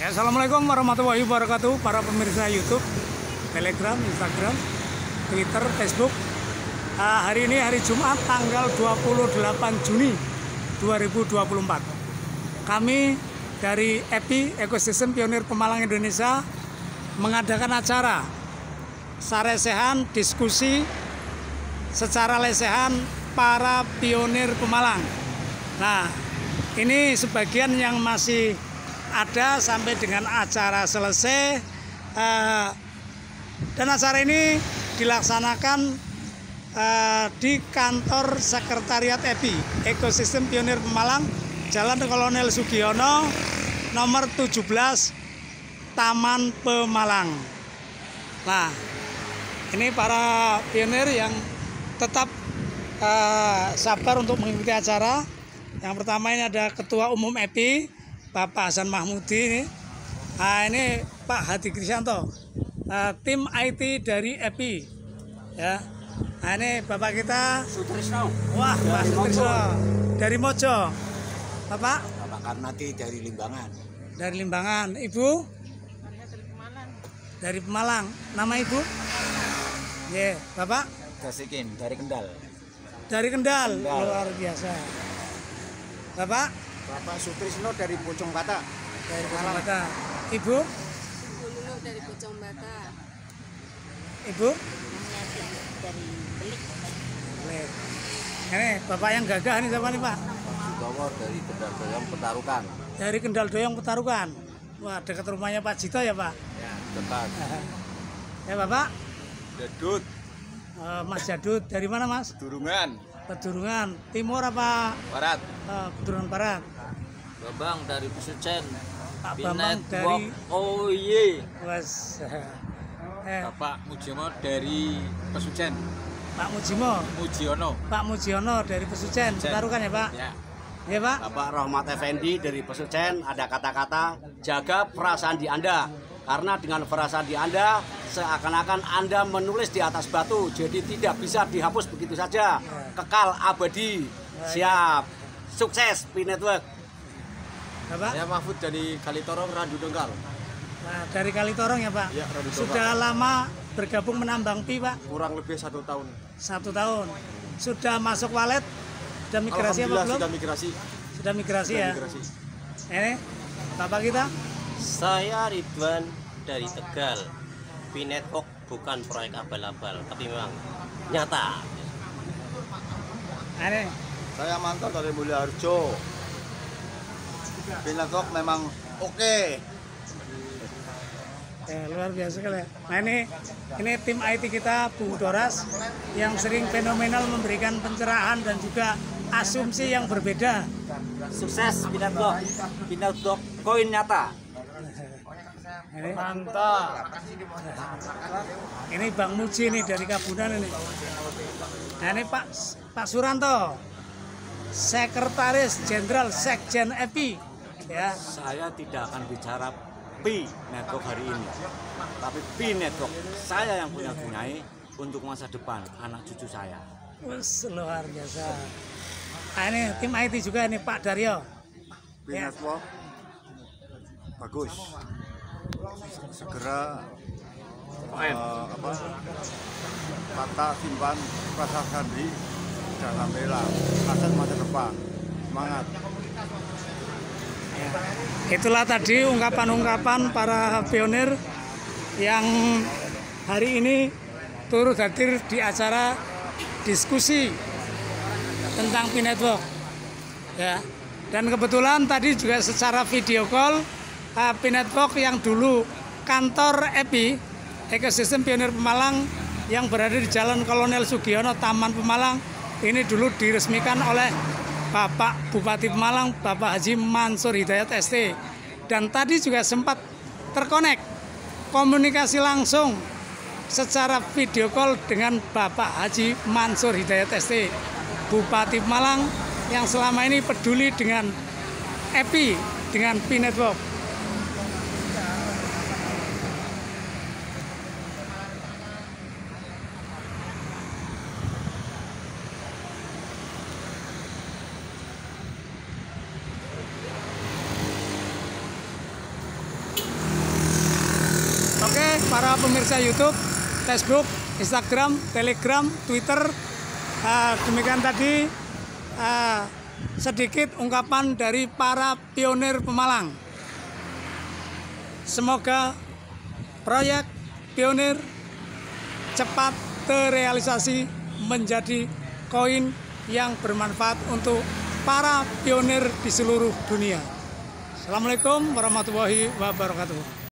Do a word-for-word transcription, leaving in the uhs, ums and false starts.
Ya, assalamualaikum warahmatullahi wabarakatuh para pemirsa YouTube, Telegram, Instagram, Twitter, Facebook. Uh, hari ini hari Jumat tanggal dua puluh delapan Juni dua ribu dua puluh empat. Kami dari E P I Ekosistem Pionir Pemalang Indonesia mengadakan acara saresehan diskusi secara lesehan para pionir Pemalang. Nah, ini sebagian yang masih ada sampai dengan acara selesai, uh, dan acara ini dilaksanakan uh, di kantor sekretariat E P I Ekosistem Pionir Pemalang, Jalan Kolonel Sugiono nomor tujuh belas, Taman Pemalang. Nah, ini para pionir yang tetap uh, sabar untuk mengikuti acara. Yang pertama ini ada Ketua Umum E P I Bapak Hasan Mahmudi ini. Nah, ini Pak Hadi Krisanto, uh, tim I T dari E P I. Ya. Nah, ini Bapak kita Sutrisno. Wah, Pak Sutrisno dari Mojo. Bapak? Bapak Karnati dari Limbangan. Dari Limbangan. Ibu? Dari Pemalang. Dari Pemalang. Nama Ibu? Ya, yeah. Bapak? Gasikin dari Kendal. Dari Kendal. Kendal. Luar biasa. Bapak? Bapak Sutrisno dari Bojong Bata. Dari Bojong Bata. Ibu? Ibu Lulu dari Bojong Bata. Ibu? Dari Belik. Belik. Ini Bapak yang gagah nih siapa nih Pak? Subawa dari Kendal Doyong Petarukan. Dari Kendal Doyong Petarukan. Wah, dekat rumahnya Pak Jito ya Pak? Ya, dekat. Ya Bapak? Jadut. Uh, Mas Jadut dari mana Mas? Durungan. Pedurungan. Timur apa? Barat. Uh, Pedurungan Barat. Babang dari Pesucen. Pak Bambang dari Oh iya. Was. Eh, Bapak Mujiono dari Pesucen. Pak Mujimo. Mujiono. Pak Mujiono dari Pesucen. Petarukan ya Pak? Ya. Ya Pak? Bapak Rahmat Effendi dari Pesucen, ada kata-kata jaga perasaan di Anda. Karena dengan perasaan di Anda, seakan-akan Anda menulis di atas batu, jadi tidak bisa dihapus begitu saja. Kekal abadi. Siap. Sukses P Network. Bapak? Saya Mahfud dari Kalitorong, Randu Dongkal. Nah, dari Kalitorong ya Pak? Ya, Randu Dongkal. Sudah lama bergabung menambang P Pak? Kurang lebih satu tahun. Satu tahun. Sudah masuk walet? Sudah migrasi apa belum? Sudah migrasi. Sudah migrasi Sudah ya? migrasi. Ini Bapak kita? Saya Ridwan dari Tegal. P Network bukan proyek abal-abal, tapi memang nyata. Ini Saya Manto dari Mulyaharjo. P Network memang oke. ya, luar biasa sekali. Nah ini ini tim I T kita Bung Doras yang sering fenomenal memberikan pencerahan dan juga asumsi yang berbeda. Sukses P Network. P Network koin nyata. Ini mantap. Ini Bang Muji nih dari Kabunan ini. Nah ini Pak Pak Suranto, Sekretaris Jenderal Sekjen E P I. Ya. Saya tidak akan bicara P Network hari ini, tapi P Network saya yang punya punyai untuk masa depan anak cucu saya. Wes, luar biasa. Nah ini tim I T juga ini Pak Daryo. P Network bagus. Segera uh, apa tata simpan perasaan di dalam bela aset masa depan. Semangat. Ya. Itulah tadi ungkapan-ungkapan para pionir yang hari ini turut hadir di acara diskusi tentang P Network. Ya. Dan kebetulan tadi juga secara video call uh, P Network yang dulu kantor E P I Ekosistem Pionir Pemalang yang berada di Jalan Kolonel Sugiono Taman Pemalang ini dulu diresmikan oleh Bapak Bupati Pemalang, Bapak Haji Mansur Hidayat S T. Dan tadi juga sempat terkonek komunikasi langsung secara video call dengan Bapak Haji Mansur Hidayat S T, Bupati Pemalang yang selama ini peduli dengan E P I, dengan P Network. para pemirsa YouTube, Facebook, Instagram, Telegram, Twitter. Uh, demikian tadi uh, sedikit ungkapan dari para pionir Pemalang. Semoga proyek pionir cepat terrealisasi menjadi koin yang bermanfaat untuk para pionir di seluruh dunia. Assalamualaikum warahmatullahi wabarakatuh.